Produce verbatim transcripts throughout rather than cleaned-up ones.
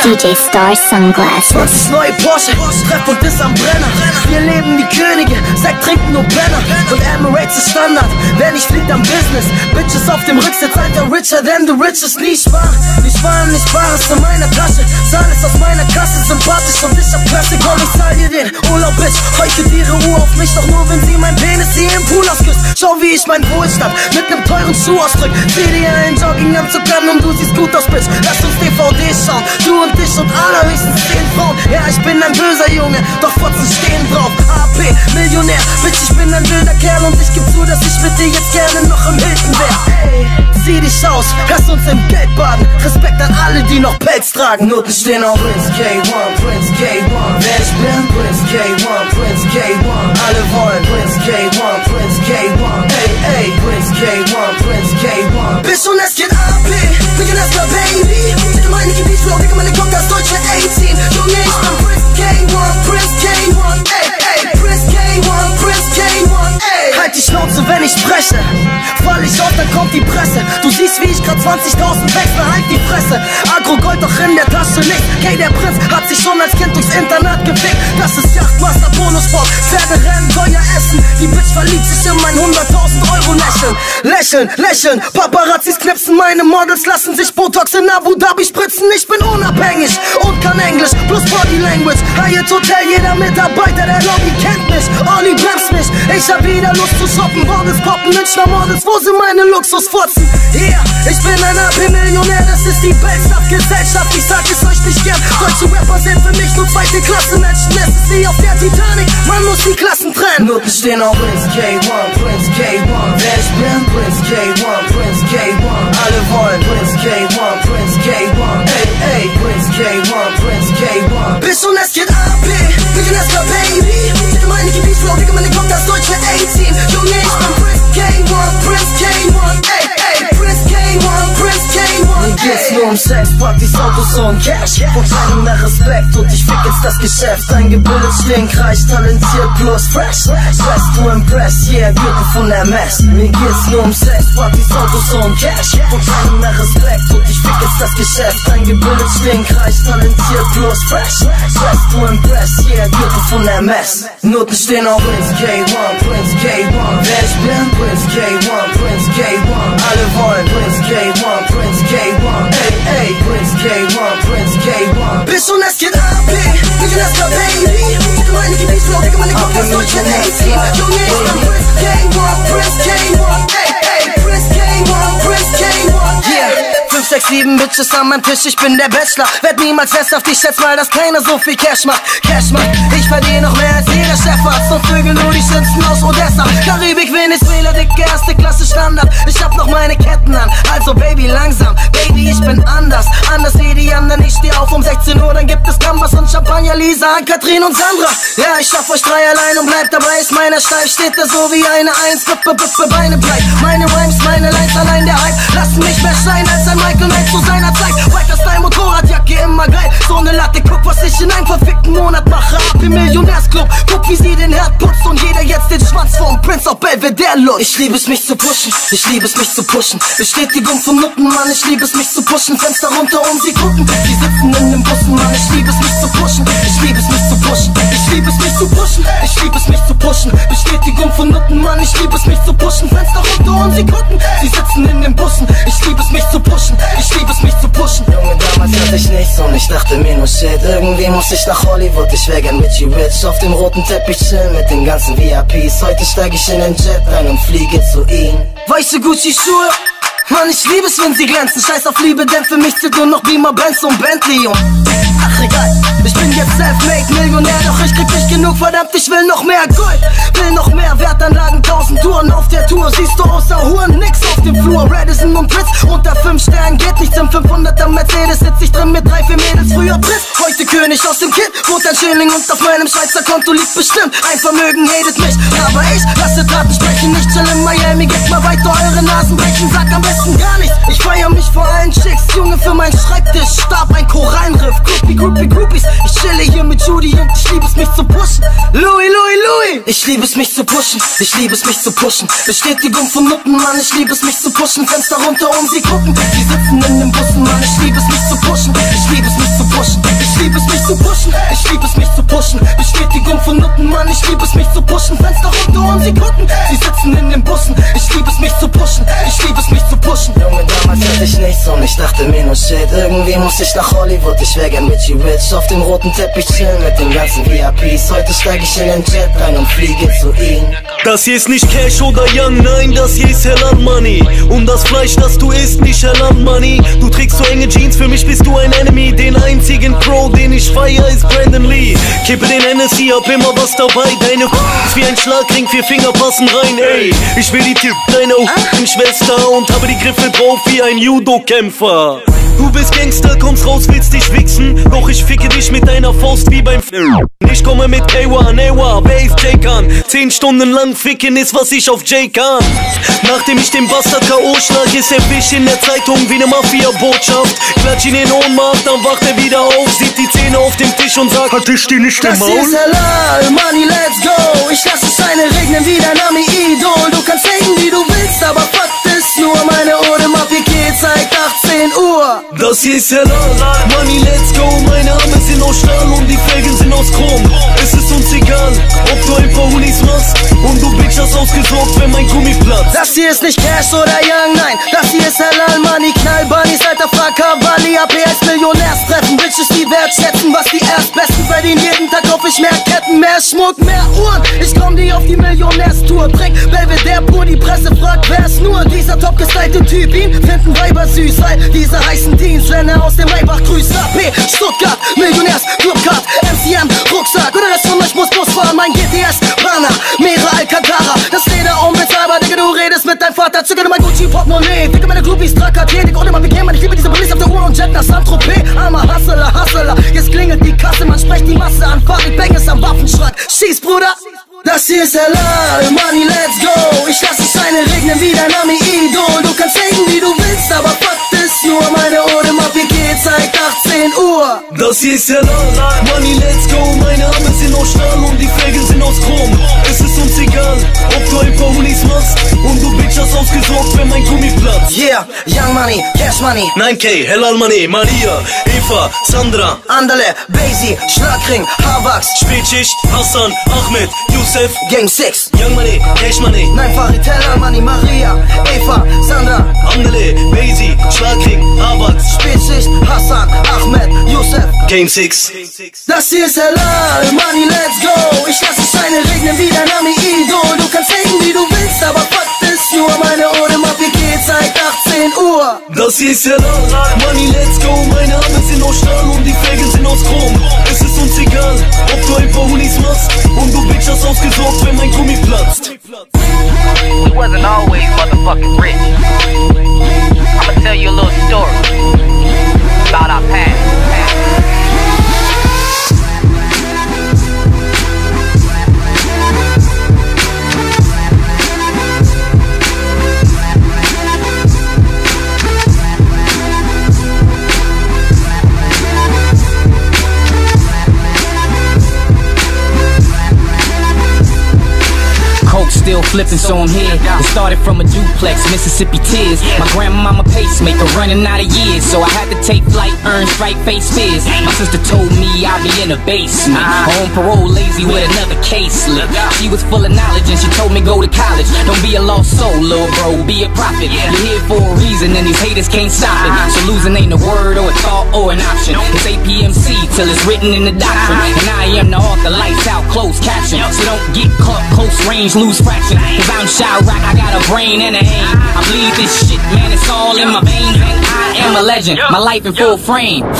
D J Star Sunglasses. zwanzig neue Porsche, Treff und ist am Brenner. Wir leben wie Könige, Sekt trinken nur Penner. Und Emirates ist Standard, wer nicht fliegt am Business. Bitches auf dem Rücksitz, Alter, richer than the richest. Nie sparen, nicht sparen, nicht sparen, ist in meiner Tasche. Zahl ist aus meiner Kasse, sympathisch und ich hab Klasse. Komm, ich zahl dir den Urlaub, Bitch. Heute ihre Uhr auf mich, doch nur wenn sie mein Penis hier im Pool ausküsst. Schau, wie ich mein Wohlstand mit nem teuren Schuh ausdrück. Zieh dir einen Jogginganzug an und du siehst gut aus, Bitch. Lass uns D V D schauen, du und ich und allerhöchstens zehn Frauen. Ja, ich bin ein böser Junge, doch Fotzen stehen drauf. A P, Millionär, Bitch, ich bin ein wilder Kerl und ich geb zu, dass ich mit dir jetzt gerne noch im Hilton wär. Ey, zieh dich aus, lass uns im Geld baden. Respekt an alle, die noch Pelz tragen. Noten stehen auf Prince K eins, Prince K eins. Wer ich bin? Prince K eins, Prince K eins. Alle wollen Prince K eins, Prince K eins. Ey, ey, Prince K eins, Prince K eins. Bitch, und es geht A P, Millionär, Baby. Checke meine Gebietsflow, wicke meine Cock als deutsche achtzehn. Junge, ich bin Prince K eins, Prince K eins. Ey, ey, Prince K eins, Prince K eins. Ey, halt die Schnauze, wenn ich spreche. Fall ich auf, dann kommt die Presse. Du siehst, wie ich grad zwanzigtausend wechsle, halt die Fresse. Agro-Gold doch in der Tasche nicht. K, der Prinz hat sich schon als Kind durchs Internat gefickt. Das ist Yachtmaster, Polosport, Pferderennen, teuer essen. Die Bitch verliebt sich in mein hunderttausend Euro Lächeln. Lächeln, lächeln, Paparazzis knipsen. Meine Models lassen sich Botox in Abu Dhabi spritzen. Ich bin unabhängig und kann Englisch plus Body Language. Hyatt Hotel, jeder Mitarbeiter der Lobby kennt mich. Olli bremst mich, ich hab wieder Lust zu shoppen. Models poppen, Münchner Models, wo sind meine Luxusfurzen? Yeah, ich bin ein A P-Millionär, das ist die Bellstadt-Gesellschaft. Ich sag es euch nicht gern, deutsche Rapper sind für mich nur zweite Klasse Menschen. Es ist wie auf der Titanic, man muss die Klassen trennen. Noten stehen auf Prince K eins, Prince K eins. Wer ich bin? Prince K eins, Prince K eins. Alle wollen Prince K eins, Prince K eins. Ey, ey, Prince K eins, Prince K eins. Bis und es geht A P, Millionär, Baby. Checke meine Gebietsflow, wicke meine Cock als deutsche achtzehn. Junge, ich bin Prince K eins, Prince K eins. Ey, ey, Prince K eins, Prince K eins. Mir geht's nur um Sex, Partys, Autos und Cash. Verteilen nach Respekt und ich fick jetzt das Geschäft. Eingebildet, stinkreich, talentiert plus fresh. Stress to impress, yeah, Gürtel von M S. Mir geht's nur um Sex, Partys, Autos und Cash. Verteilen nach Respekt und ich fick jetzt das Geschäft. Eingebildet, stinkreich, talentiert plus fresh. Stress to impress, yeah, Gürtel von M S. Noten stehen auf Prince K eins, Prince K eins. Wer ich bin? Prince K eins, Prince K eins. Alle wollen Prince K eins, Prince K eins. Ey, ey, Prince K eins, Prince K eins. Bis und es geht A P, Millionär, Baby. Checke meine Gebietsflow, wicke meine Cock als deutsche achtzehn. Junge, ich bin Prince K eins, Prince K eins. Ey, ey, Prince K eins, Prince K eins. Yeah. fünf, sechs, sieben Bitches an meinem Tisch, ich bin der Bachelor. Werd niemals sesshaft, ich schätz mal, dass keiner so viel Cash macht. Cash macht, ich verdiene noch mehr als jeder Chefarzt. Und Vögel nur die schönsten aus Odessa. Karibik, Venezuela, dicke erste Klasse Standard. Ich hab noch meine Ketten an, also Baby langsam. Baby, ich bin anders, anders wie die anderen. Ich steh auf um sechzehn Uhr, dann gibt es Gambas und Champagner, Lisa, Katrin und Sandra. Ja, ich schaff euch drei allein und bleib dabei. Ist meiner steif, steht da so wie eine Eins. Bippe, bippe, Beine breit. Meine Rhymes, meine Lines, allein der Hype lassen mich mehr scheinen als ein Michael Knight zu seiner Zeit. Weiter Style, Motorradjacke, immer geil. So ne Latte, guck, was ich in einem verfickten Monat mache. A P Millionärsclub, guck, wie sie den Herd putzt und jeder jetzt den Schwanz vom Prince auf Belvedere lutzt. Ich liebe es, mich zu pushen, ich liebe es, mich zu pushen. Bestätigung von Nutten, Mann, ich liebe es, mich zu pushen. Fenster runter und sie gucken, sie sitzen in den Bussen, Mann, ich liebe es, mich zu pushen. Ich liebe es, mich zu pushen, ich liebe es, mich zu pushen. Ich liebe es, mich zu pushen. Bestätigung von Nutten, Mann, ich liebe es, mich zu pushen. Fenster runter und sie gucken, sie sitzen in den Bussen. Ich liebe es, mich zu pushen, ich liebe es, mich zu pushen. Junge, damals hatte ich nichts und ich dachte mir nur shit. Irgendwie muss ich nach Hollywood, ich wär gern Richie Rich. Auf dem roten Teppich chillen mit den ganzen V I Ps. Heute steig ich in den Jet ein und fliege zu ihm. Weiße Gucci-Schuhe, Mann, ich liebe es, wenn sie glänzen. Scheiß auf Liebe, denn für mich zählt nur noch Beamer, Benz und Bentley und ach egal, ich bin jetzt self-made Millionär, doch ich krieg nicht genug, verdammt, ich will noch mehr Gold. Will noch mehr Wertanlagen, tausend Touren auf der Tour. Siehst du außer Huren, nix auf dem Flur. Radisson und Blitz, unter fünf Sternen geht nichts. Im fünfhunderter Mercedes sitz ich drin mit drei, vier Mädels. Früher Prinz, heute König aus dem Kind. Wohnt ein Schilling und auf meinem Schweizer Konto liegt bestimmt ein Vermögen, hatet mich, aber ich lasse Taten sprechen. Nicht chill in Miami, gebt mal weiter eure Nasen brechen. Sag am besten gar nichts, ich feier mich vor allen Chicks. Junge, für mein Schreibtisch starb ein Korallenriff. Groupie, Groupie, Groupies, ich chille hier mit Judy und ich liebe es, mich zu pushen. Louis, Louis, Louis, ich liebe es, mich zu pushen. Ich liebe es, mich zu pushen. Bestätigung von Nutten, Mann, ich liebe es, mich zu pushen. Fenster runter und sie gucken, sie sitzen in den Bussen, Mann, ich liebe es, mich zu pushen. Ich liebe es, mich zu pushen. Ich lieb es mich zu pushen, Fenster runter und sie gucken. Sie sitzen in den Bussen, ich lieb es mich zu pushen. Ich lieb es mich zu pushen. Junge, damals hatte ich nichts und ich dachte mir nur shit. Irgendwie muss ich nach Hollywood, ich wär gern Richie Rich. Auf dem roten Teppich chillen mit den ganzen V I Ps. Heute steig ich in den Jet rein und fliege zu ihnen. Das hier ist nicht Cash oder Young, nein, das hier ist Halal Money. Und das Fleisch, das du isst, nicht Halal Money. Du trägst so enge Jeans, für mich bist du ein Enemy. Den einzigen Crow, den ich feier, ist Brandon Lee. Kippe den Hennessy, hab immer was dabei. Deine ist wie ein Schlagring, vier Finger passen rein, ey. Ich will die Tipp deiner Schwester und habe die Griffe drauf wie ein Judo-Kämpfer. Du bist Gangster, kommst raus, willst dich wichsen. Doch ich ficke dich mit deiner Faust wie beim Film. Ich komme mit A one, A one, wer ist J Khan? Zehn Stunden lang ficken ist, was ich auf J kann. Nachdem ich den Bastard K O schlag, ist der Fisch in der Zeitung wie ne Mafia-Botschaft. Klatsch ihn in Ohnmacht, dann wacht er wieder auf, sieht die Zähne auf dem Tisch und sagt: Hat ich die nicht im Maul? Das ist Halal, Money, let's go. Ich lass es Scheine regnen wie dein Ami-Idol. Du kannst haten, wie du willst, aber Fakt ist nur, meine Ode Mafia-K zeigt achtzehn Uhr. Das hier ist Halal, Money, let's go. Meine Arme sind aus Stahl und die Felgen sind aus Chrom. Es ist uns egal, ob du ein paar Hunis machst und du Bitch hast ausgesorgt, wenn mein Gummi platzt. Das hier ist nicht Cash oder Young, nein, das hier ist Halal Money, Knallbunnies, alter Fracker, Bali, A P als Millionärstreffen. Bitches, die wertschätzen, was die Erstbesten verdienen. Jeden Tag kauf ich mehr Ketten, mehr Schmuck, mehr Uhren. Ich komm dir auf die Millionärstour, Dreck, Belvedere pur, die Presse fragt, wer ist nur dieser top gestylte Typ? Ihn finden Weiber süß, weil diese heißen Teens rennen aus dem Maybach. Grüß A P, Stuttgart, Millionärs, Clubcard, M C M, Rucksack oder das von euch muss Bus fahren. Mein G T S, Bana, Mera, Alcantara, das Leder unbezahlbar, Digga, du redest mit deinem Vater. Zügel mein Gucci, Portemonnaie, Digga, meine Groupies, Trakathetik, oder man, wie kennt man, ich liebe diese Police auf der Uhr und Jet nach Saint-Tropez. Armer Hustler, Hustler, jetzt klingelt die Kasse, man spricht die Masse an, Farid Bang ist am Waffenschrank. Schieß, Bruder! Das hier ist Halal, Money, let's go. Ich lass es Scheine regnen wie dein Ami-Idol. Du kannst haten, wie du willst, aber Fakt ist nur, meine Ode Mafia-K zeigt achtzehn Uhr. Das hier ist Halal, Money, let's go. Meine Arme sind aus Stahl und die Felgen sind aus Chrom. Es ist uns egal, ob du ein paar Hunis machst und du Bitch hast ausgesorgt, wenn mein Gummi platzt. Yeah, Young Money, Cash Money, nine K, Halal Money, Maria, Eva, Sandra, Andale, Basie, Schlagring, Haarwachs, Spätschicht, Hassan, Ahmed, Yusef, Game six, Young Money, Cash Money, nein, Farid, Halal Money, Maria, Eva, Sandra, Andale, Basie, Schlagring, Haarwachs, Spätschicht, Hassan, Ahmed, Yusef, Game six. Das hier ist Halal, Money, let's go. Ich lass es Scheine regnen wie dein Ami-Idol. Du kannst haten, wie du willst, aber Fakt ist nur, meine Ode Mafia-K zeigt achtzehn Uhr. Das hier ist Halal, Money, let's go. Meine Arme sind aus Stahl und die Felgen sind aus Chrom. Es ist uns egal, ob du ein paar Hunis machst und du Bitch hast ausgesorgt, wenn mein Gummi platzt. We wasn't always motherfucking rich. I'ma tell you a little story about our past. Still flipping, so I'm here. It started from a duplex, Mississippi tears. My grandmama pacemaker running out of years, so I had to take flight, earn straight face fears. My sister told me I'd be in the basement, on parole, lazy with another case slip. She was full of knowledge and she told me go to college. Don't be a lost soul, little bro, be a prophet. You're here for a reason and these haters can't stop it. So losing ain't a word or a thought or an option. It's A P M C till it's written in the doctrine. And I am the author, lights out, closed caption. So don't get caught close range, lose fraction. Cause I'm Chirac, I got a brain and a aim. I bleed this shit, man, it's all in my veins. And I am a legend, my life in full frame. Mama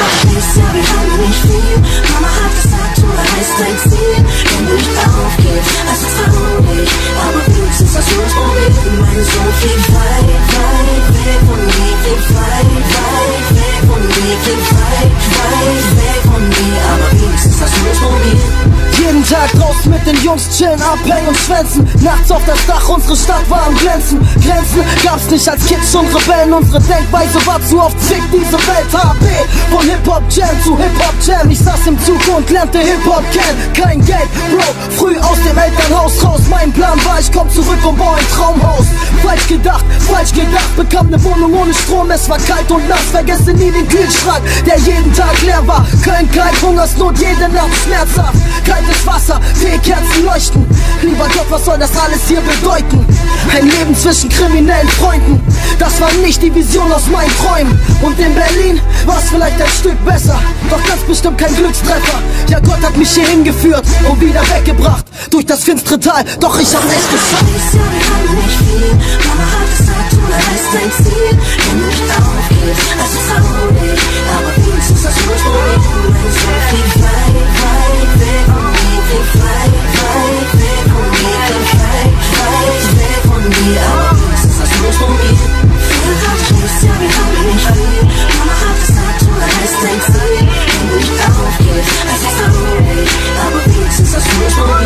hat gesagt, du heißt dein Ziel. Wenn du nicht aufgibst, es ist traurig. Aber wenigstens hast du es probiert. Mein Sohn flieg weit, weit weg von mir. Flieg weit, weit weg von mir. Flieg weit, weit weg von mir. Aber wenigstens hast du es probiert. Jeden Tag draußen mit den Jungs chillen, abhängen und schwänzen. Nachts auf das Dach, unsere Stadt war am Glänzen. Grenzen gab's nicht als Kids und Rebellen. Unsere Denkweise war zu oft Zick, diese Welt. H P von Hip-Hop-Jam zu Hip-Hop-Jam. Ich saß im Zug und lernte Hip-Hop kennen. Kein Geld, Bro, früh aus dem Elternhaus raus. Mein Plan war, ich komm zurück und baue ein Traumhaus. Falsch gedacht, falsch gedacht. Bekam ne Wohnung ohne Strom, es war kalt und nass. Vergesse nie den Kühlschrank, der jeden Tag leer war. Köln kalt, Hungersnot, jede Nacht schmerzhaft. Kaltes Wasser, Teekälte Kerzen leuchten. Lieber Gott, was soll das alles hier bedeuten? Ein Leben zwischen kriminellen Freunden, das war nicht die Vision aus meinen Träumen. Und in Berlin war's vielleicht ein Stück besser, doch ganz bestimmt kein Glückstreffer. Ja, Gott hat mich hier hingeführt und wieder weggebracht durch das finstere Tal, doch ich hab echt geschafft. Ja, wir haben nicht viel, Mama hat gesagt, du erreichst dein Ziel. Wenn du nicht aufgehst, das ist traurig, aber wenigstens das Ursprung. So viel weit, weit weg von mir, viel weit, weit weg von mir, viel weit, weit weg von mir, aber wenigstens das Ursprung. Viel hat Schiss, ja, wir haben nicht viel, Mama hat gesagt, du erreichst dein Ziel. Wenn du nicht aufgehst, das ist traurig, aber wenigstens das Ursprung.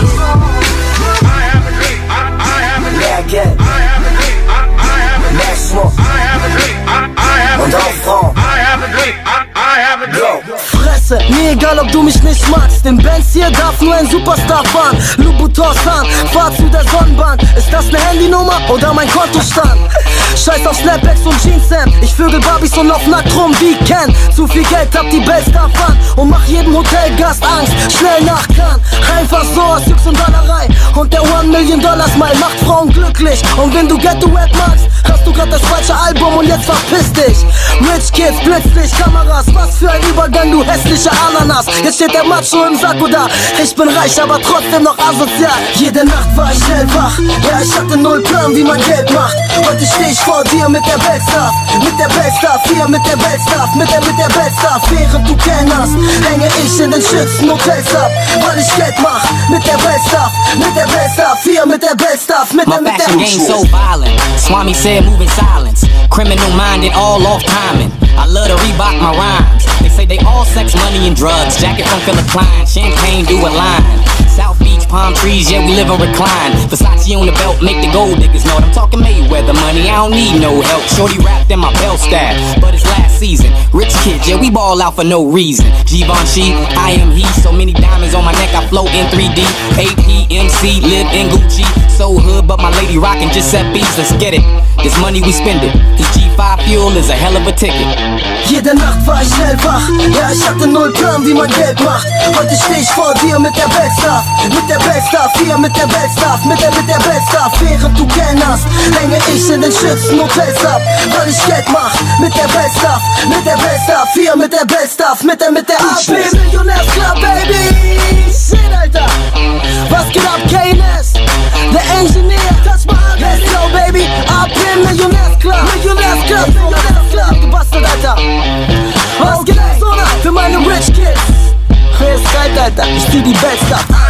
Mehr Geld, mehr Schmuck und Aufraum. Fresse, mir egal ob du mich nicht magst. Im Benz hier darf nur ein Superstar fahren. Louboutin San, fahr zu der Sonnenbank. Ist das ne Handynummer oder mein Kontostand? Scheiß auf Snapbacks und Jeanshemd. Ich vögel Barbies und lauf nackt rum wie Ken. Zu viel Geld hab die Bellstar fahren und mach jedem Hotelgast Angst. Schnell nach Cannes, einfach so aus Jux und Dollerei. Und der One Million Dollar Smile macht Frauen glücklich. Und wenn du Ghetto-Rap magst, hast du grad das falsche Album und jetzt verpiss dich. Rich Kids, Blitzlicht, Kameras, was für ein Übergang, du hässliche Ananas. Jetzt steht der Macho im Sakko da. Ich bin reich, aber trotzdem noch asozial. Jede Nacht war ich schnell wach. Ja, ich hatte null Plan, wie man Geld macht. Heute steh ich vor dir mit der Bellstaff, mit der Bellstaff, hier mit der Bellstaff, mit der, mit der Bellstaff. Während du kennst, hänge ich in den Schützenhotels ab, weil ich Geld mach. Mit der Bellstaff, mit der Bellstaff, hier mit der Bellstaff, mit der, mit der. My fashion game so violent. Swami said move in silence. Criminal minded, all off timing. I love to Reebok my rhymes. They say they all sex, money, and drugs. Jacket from Philip Klein, champagne do a line. South Beach, palm trees, yeah, we live and recline. Versace on the belt, make the gold diggers know it. I'm talking Mayweather money, I don't need no help. Shorty wrapped in my belt staff, but it's last season. Rich kids, yeah, we ball out for no reason. Givenchy, I am he, so many diamonds on my neck, I float in three D. A P M C, live in Gucci. So hood, but my lady rockin' Giuseppe's, let's get it. This money we spend it, this G five fuel is a hell of a ticket. Jede Nacht war ich schnell wach. Ja, ich hatte null Plan, wie man Geld macht. Heute steh ich vor dir mit der Bellstaff, mit der Bellstaff, hier mit der Bellstaff, mit der, mit der Bellstaff. Während du kennst, hänge ich in den Schützenhotels ab, weil ich Geld mach. Mit der Bellstaff, mit der Bellstaff, hier mit der Bellstaff, mit der, mit der A P Millionärsclub, Baby. Shit, Alter. Was geht ab, K N S? Der Engineer, touch my hand. Let's go, baby. A P Millionärsclub, Millionärsclub, Millionärsclub. Du Bastard, Alter. Was geht ab, Sonne? Für meine Rich Kids. Wer ist geil, Alter? Ich zieh die Bellstaff.